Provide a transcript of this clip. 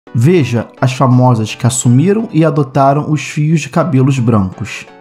Veja as famosas que assumiram e adotaram os fios de cabelos brancos.